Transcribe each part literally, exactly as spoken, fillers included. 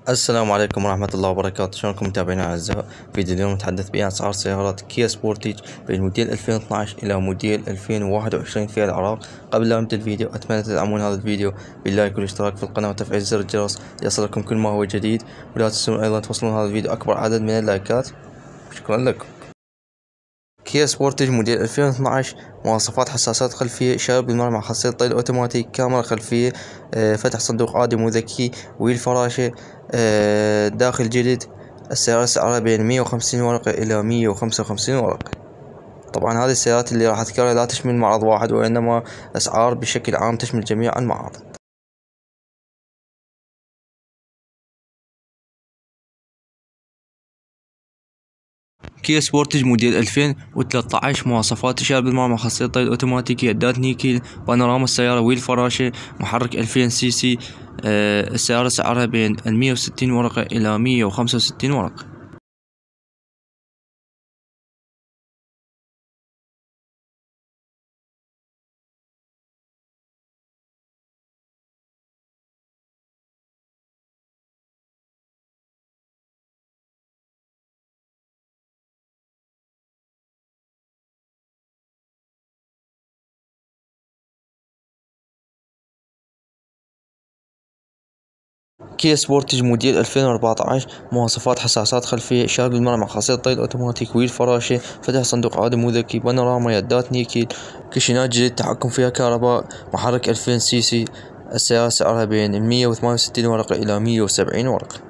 السلام عليكم ورحمة الله وبركاته. شلونكم متابعينا الأعزاء؟ فيديو اليوم نتحدث به عن أسعار سيارات كيا سبورتيج بين موديل ألفين واثني عشر إلى موديل ألفين وواحد وعشرين في العراق. قبل لا نبدأ الفيديو أتمنى تدعمون هذا الفيديو باللايك والاشتراك في القناة وتفعيل زر الجرس ليصلكم كل ما هو جديد، ولا تنسون أيضا توصلون هذا الفيديو أكبر عدد من اللايكات. شكرا لكم. كيا سبورتيج موديل ألفين واثني عشر مواصفات: حساسات خلفية، إشارة بالمرور مع خاصية طي الأوتوماتيك، كاميرا خلفية، آه، فتح صندوق آدم وذكي، ويل فراشة، آه، داخل جلد. السيارة سعرها بين مية وخمسين ورقة إلى مية وخمسة وخمسين ورقة. طبعا هذه السيارات اللي راح أذكرها لا تشمل معرض واحد، وإنما أسعار بشكل عام تشمل جميع المعارض. كيا سبورتج موديل ألفين وثلاثة عشر مواصفات: إشارة بالمرور مع خاصية طي الأوتوماتيكي، إعداد نيكل، بانوراما السيارة، ويل فراشة، محرك ألفين سي سي. آه السيارة سعرها بين مية وستين ورقة إلى مية وخمسة وستين ورقة. كيا سبورتج موديل ألفين وأربعة عشر مواصفات: حساسات خلفية، إشارة بالمرور مع خاصية طي الأوتوماتيك، ويل فراشة، فتح صندوق آدم وذكي، بانوراما، يدات نيكل، كشنات جديد، تحكم فيها كهرباء، محرك ألفين سي سي. السيارة سعرها بين مية وثمانية وستين ورقة إلى مية وسبعين ورقة.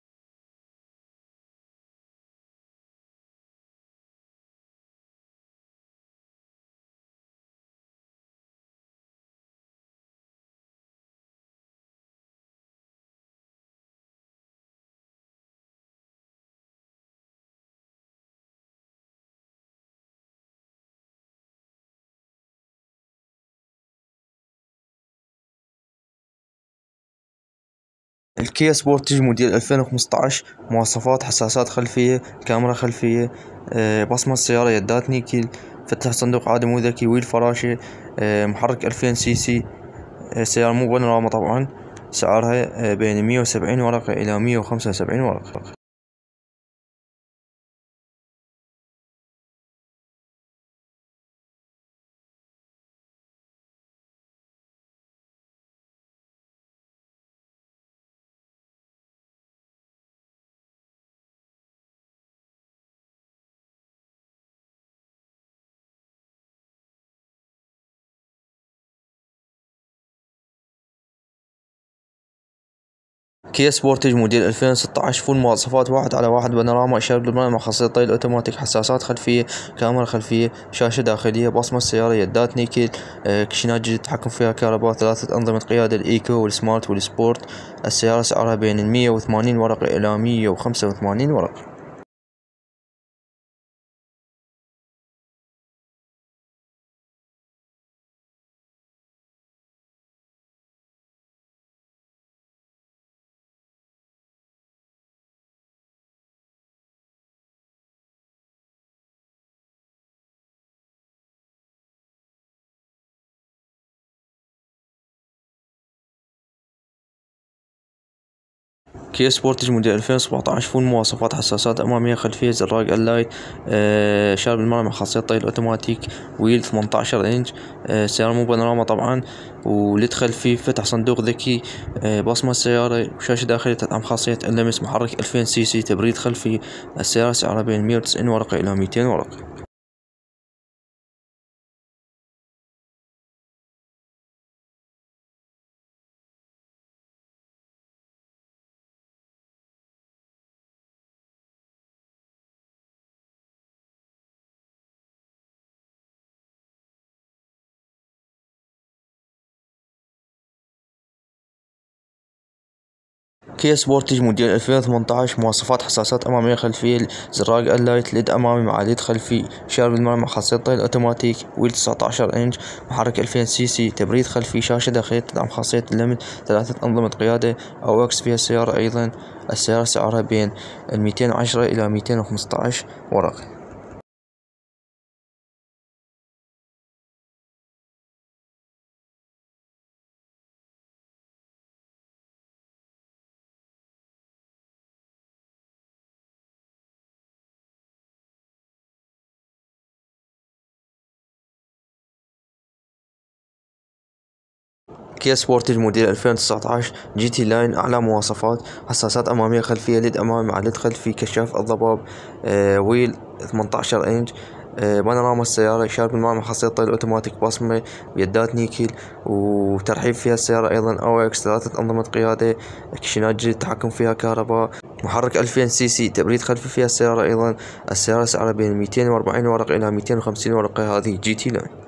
الكيا سبورتج موديل ألفين وخمسة عشر مواصفات: حساسات خلفية، كاميرا خلفية، آه، بصمة السيارة، يدات نيكل، فتح صندوق آدم وذكي، ويل فراشة، آه، محرك ألفين سي سي. آه، سيارة مو بانوراما طبعا. سعرها آه، بين مية وسبعين ورقة إلى مية وخمسة وسبعين ورقة. كيا سبورتج موديل ألفين وستة عشر فول مواصفات: واحد على واحد، بانوراما، إشارة بالمرور مع خاصية طي الأوتوماتيك، حساسات خلفية، كاميرا خلفية، شاشة داخلية، بصمة السيارة، يدات نيكل، آه، كشنات جديد، تحكم فيها كهرباء، ثلاثة أنظمة قيادة، الإيكو والسمارت والسبورت. السيارة سعرها بين مية وثمانين ورقة إلى مية وخمسة وثمانين ورقة. كيا سبورتج موديل ألفين وسبعة عشر فول مواصفات: حساسات أمامية خلفية، زراق اللايت، آه شارب المرور مع خاصية طي الأوتوماتيك، ويل ثمانية عشر إنش. آه سيارة مو بانوراما طبعا، ولد خلفي، فتح صندوق ذكي، آه بصمة السيارة، وشاشة داخلية تدعم خاصية اللمس، محرك ألفين سي سي، تبريد خلفي. السيارة سعرها بين مية وتسعين ورقة إلى ميتين ورقة. كيا سبورتج موديل ألفين وثمانية عشر مواصفات: حساسات أمامية خلفية، زراق اللايت، ليد أمامي مع ليد خلفي، إشارة بالمرور مع خاصية طي الأوتوماتيك، ويل تسعة عشر إنش، محرك ألفين سي سي، تبريد خلفي، شاشة داخلية تدعم خاصية اللمس، ثلاثة أنظمة قيادة أو إكس فيها السيارة أيضا. السيارة سعرها بين ميتين وعشرة إلى ميتين وخمسة عشر ورقة. كيا سبورتج موديل ألفين وتسعة عشر جي تي لاين. أعلى مواصفات: حساسات أمامية خلفية، ليد أمامي مع ليد خلفي، كشاف الضباب، آه ويل ثمانية عشر إنش، آه بانوراما السيارة، إشارة بالمعمل، خاصية طي الأوتوماتيك، بصمة بيدات نيكل، وترحيب فيها السيارة أيضا أو إكس، ثلاثة أنظمة قيادة، اكشنات جديد، التحكم فيها كهرباء، محرك ألفين سي سي، تبريد خلفي فيها السيارة أيضا. السيارة سعرها بين مئتين وأربعين ورقة إلى مئتين وخمسين ورقة. هذه جي تي لاين.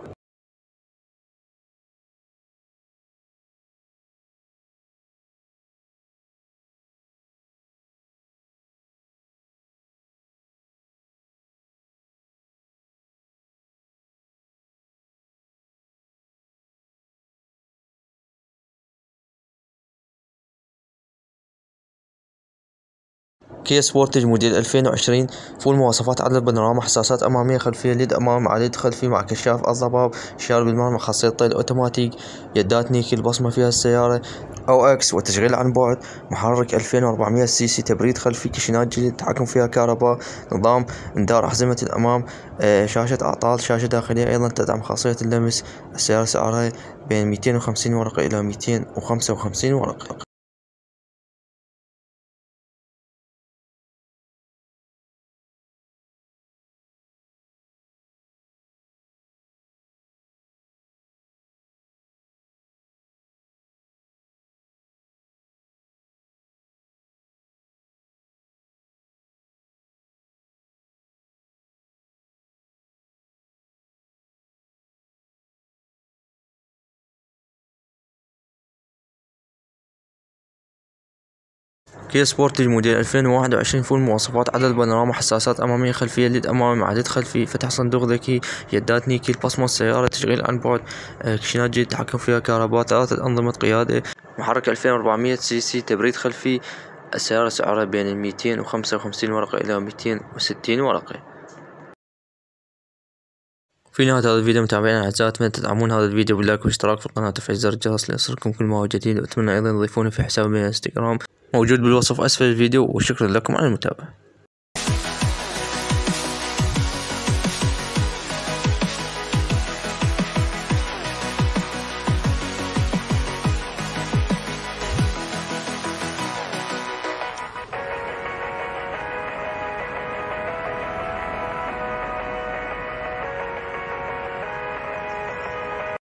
كيا سبورتج موديل ألفين وعشرين فول مواصفات: عدد بانوراما، حساسات أمامية خلفية، ليد أمامي مع ليد خلفي مع كشاف الضباب، إشارة بالمرمى، خاصية طي الأوتوماتيك، يدات نيكل، بصمة فيها السيارة أو إكس، وتشغيل عن بعد، محرك ألفين وأربعمئة سي سي، تبريد خلفي، كشنات جديد، التحكم فيها كهرباء، نظام إنذار أحزمة الأمام، آه شاشة أعطال، شاشة داخلية أيضا تدعم خاصية اللمس. السيارة سعرها بين مئتين وخمسين ورقة إلى مئتين وخمسة وخمسين ورقة. كيا سبورتج موديل ألفين وواحد وعشرين فول مواصفات: عدد بانوراما، حساسات أمامية خلفية، ليد أمامي مع ليد خلفي، فتح صندوق ذكي، يدات نيكل، بصمة السيارة، تشغيل عن بعد، كشنات جديد، تحكم فيها كهرباء، ثلاثة أنظمة قيادة، محرك ألفين وأربعمئة سي سي، تبريد خلفي. السيارة سعرها بين مئتين وخمسة وخمسين ورقة إلى مئتين وستين ورقة. في نهاية هذا الفيديو متابعينا الأعزاء، أتمنى تدعمون هذا الفيديو باللايك والاشتراك في القناة وتفعيل زر الجرس ليصلكم كل ما هو جديد، وأتمنى أيضا تضيفوني في حسابي من الانستغرام موجود بالوصف أسفل الفيديو، وشكرا لكم على المتابعة.